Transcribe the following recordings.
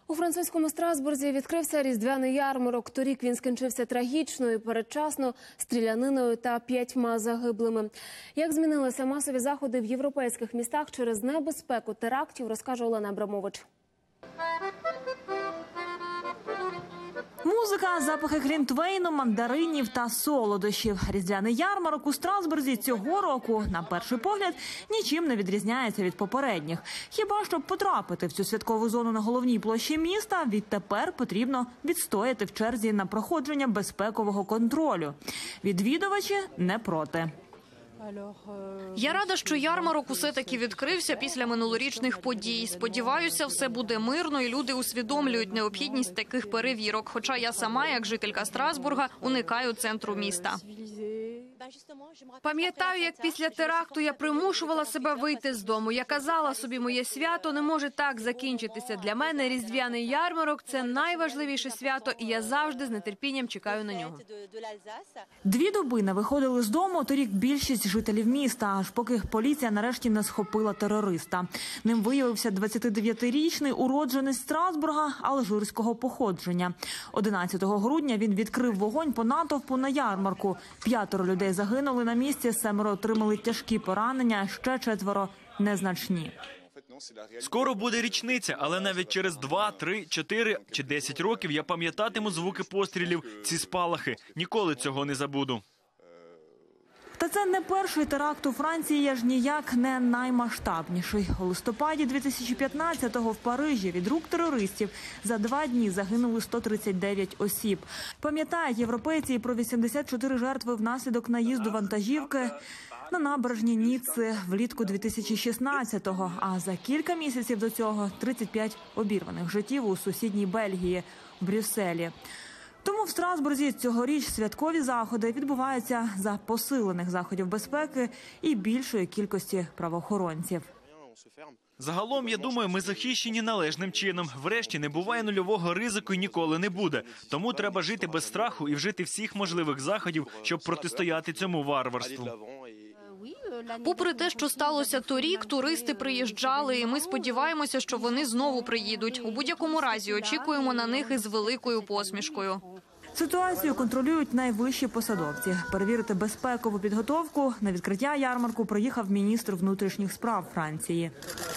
У французькому Страсбурзі відкрився різдвяний ярмарок. Торік він скінчився трагічно і передчасно стріляниною та 5 загиблими. Як змінилися масові заходи в європейських містах через небезпеку терактів, розкаже Олена Абрамович. Музика, запахи глінтвейну, мандаринів та солодощів. Різдвяний ярмарок у Страсбурзі цього року, на перший погляд, нічим не відрізняється від попередніх. Хіба щоб потрапити в цю святкову зону на головній площі міста, відтепер потрібно відстояти в черзі на проходження безпекового контролю. Відвідувачі не проти. Я рада, що ярмарок усе-таки відкрився після минулорічних подій. Сподіваюся, все буде мирно і люди усвідомлюють необхідність таких перевірок. Хоча я сама, як жителька Страсбурга, уникаю центру міста. Пам'ятаю, як після теракту я примушувала себе вийти з дому. Я казала собі, моє свято не може так закінчитися. Для мене різдвяний ярмарок – це найважливіше свято, і я завжди з нетерпінням чекаю на нього. 2 доби не виходили з дому торік більшість жителів міста, аж поки поліція нарешті не схопила терориста. Ним виявився 29-річний уродженець Страсбурга алжирського походження. 11 грудня він відкрив вогонь по натовпу на ярмарку. 5 людей загинули на місці, 7 отримали тяжкі поранення, ще 4 незначні. Скоро буде річниця, але навіть через 2, 3, 4 чи 10 років я пам'ятатиму звуки пострілів, ці спалахи. Ніколи цього не забуду. Та це не перший теракт у Франції, аж ніяк не наймасштабніший. У листопаді 2015-го в Парижі від рук терористів за 2 дні загинули 139 осіб. Пам'ятають європейці і про 84 жертви внаслідок наїзду вантажівки на набережні Ніцци влітку 2016-го. А за кілька місяців до цього 35 обірваних життів у сусідній Бельгії, в Брюсселі. Тому в Страсбурзі цьогоріч святкові заходи відбуваються за посилених заходів безпеки і більшої кількості правоохоронців. Загалом, я думаю, ми захищені належним чином. Врешті, не буває нульового ризику і ніколи не буде. Тому треба жити без страху і вжити всіх можливих заходів, щоб протистояти цьому варварству. Попри те, що сталося торік, туристи приїжджали, і ми сподіваємося, що вони знову приїдуть. У будь-якому разі очікуємо на них із великою посмішкою. Ситуацію контролюють найвищі посадовці. Перевірити безпекову підготовку на відкриття ярмарку приїхав міністр внутрішніх справ Франції.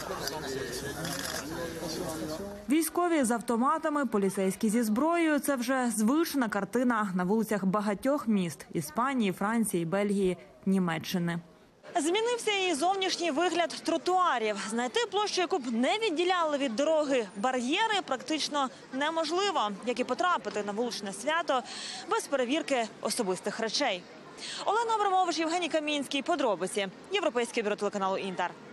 Військові з автоматами, поліцейські зі зброєю – це вже звична картина на вулицях багатьох міст – Іспанії, Франції, Бельгії, Німеччини. Змінився і зовнішній вигляд тротуарів. Знайти площу, яку б не відділяли від дороги бар'єри, практично неможливо, як і потрапити на вуличне свято без перевірки особистих речей. Олена Абрамович, Євгеній Камінський. Подробиці. Європейське бюро телеканалу «Інтер».